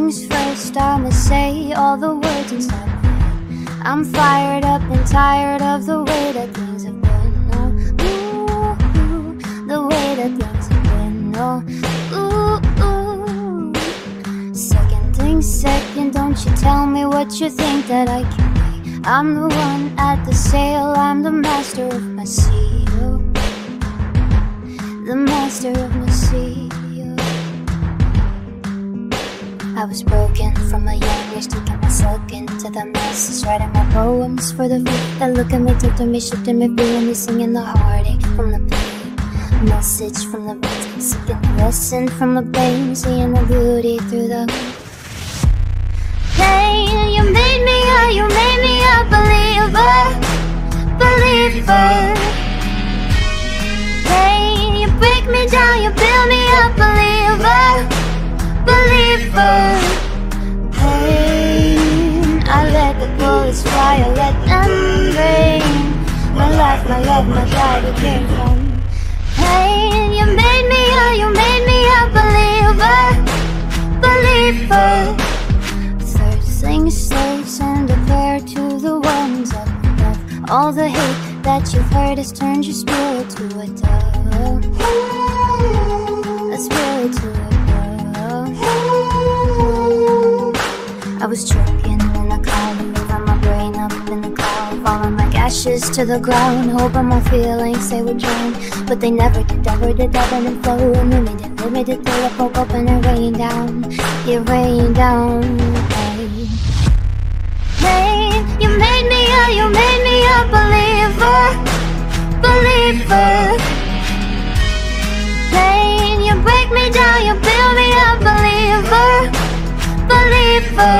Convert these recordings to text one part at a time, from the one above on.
things first, I'ma say all the words inside my head. I'm fired up and tired of the way that things have been. Oh, ooh, the way that things have been. Oh, ooh. Second things second, don't you tell me what you think that I can be. I'm the one at the sail, I'm the master of my sea. Oh, the master of my sea. I was broken from a young age, taking myself into the masses, writing my poems for the few that look at me, talk to me, shifting me, feeling me, singing the heartache from the pain, message from the veins, seeking the lesson from the pain, seeing the beauty through the pain. You made me a believer, believer. Pain, you break me down, you build me up, believer, believer. Pain, I let the bullets fly, I let them rain. My life, my love, my God, it came from pain. You made me a believer, believer. Third things first, send a prayer to the ones up above. All the hate that you've heard has turned your spirit to a dove, a spirit to a dove. I was choking in the cloud, moving my brain up in the cloud, falling like ashes to the ground, hoping my feelings they would drown, but they never did, ebb and flow, and limited till I broke up and it rained down, it rained down. Pain, you made me a believer, believer. Pain, you break me down, you build me up, believer, believer.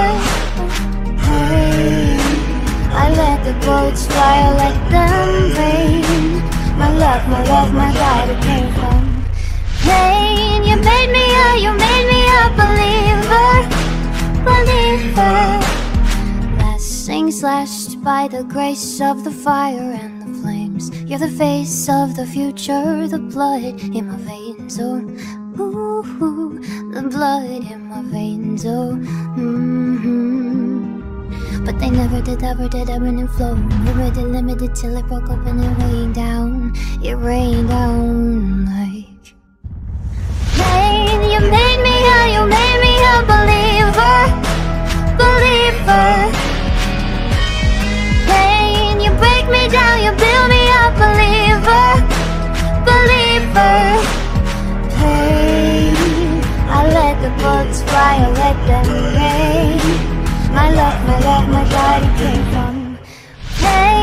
Pain, I let the bullets fly, I let them rain. My love, my God, it came from pain. You made me a believer, believer. Last things last, by the grace of the fire and the flames. You're the face of the future, the blood in my veins. Oh, ooh, the blood in my veins. Oh, But they never did, ebb and flow. Limited till it broke up and it rained down. It rained down like pain. You made me a believer, believer. Pain, you break me down, you build me up, believer, believer. Pain, I let the bullets fly, I let them rain. My love, my God, it came from pain.